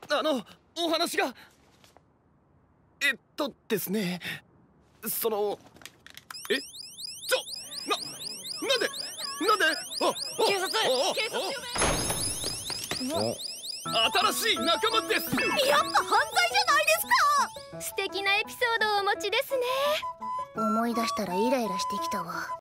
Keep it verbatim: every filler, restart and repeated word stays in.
あのお話がえっとですね、そのえちょななんでなんであ警察警察呼べ。 新しい仲間です。 やっぱ犯罪じゃないですか。 素敵なエピソードをお持ちですね。 思い出したらイライラしてきたわ。